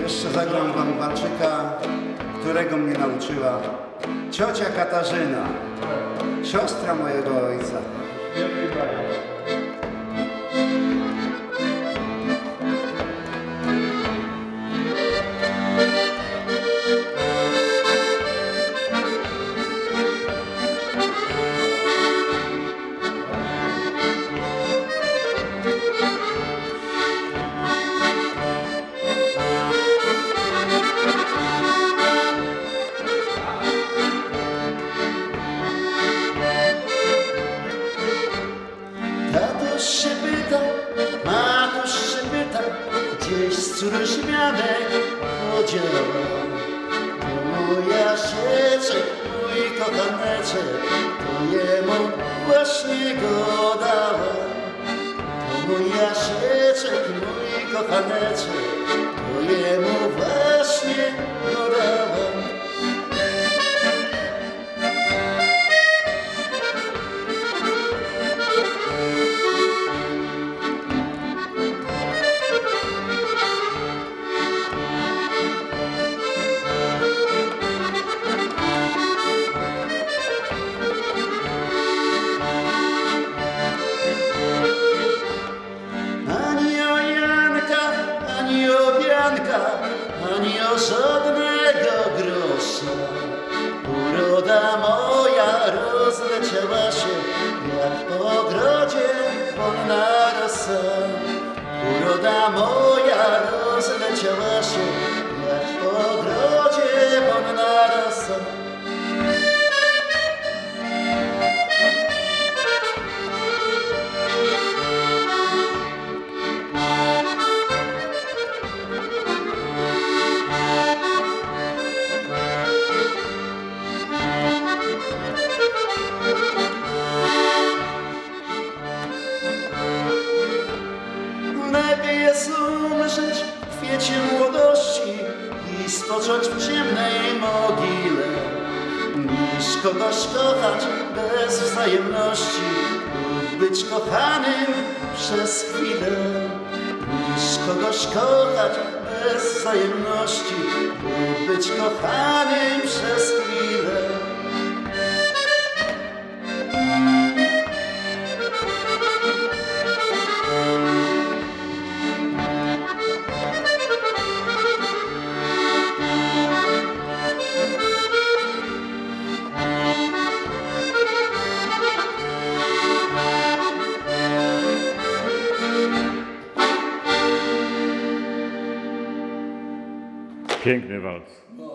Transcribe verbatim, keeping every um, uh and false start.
Jeszcze zagram wam walczyka, którego mnie nauczyła ciocia Katarzyna, siostra mojego ojca. Tatuś się pyta, matuś się pyta, gdzieś z córuśmianek podziała. To mój Jasieczek, mój kochaneczek, to jemu właśnie go dała. To mój Jasieczek, mój kochaneczek, to jemu właśnie go dała. Ani o żadnego grosza. Uroda moja rozleciała się jak po ogrodzie wolna rosa. Uroda moja rozleciała się jak po ogrodzie wolna rosa. Lepiej jest umrzeć w kwiecie młodości i spocząć w ciemnej mogile, niż kogoś kochać bez wzajemności lub być kochanym przez chwilę. Niż kogoś kochać bez wzajemności lub być kochanym przez chwilę. Piękny wals.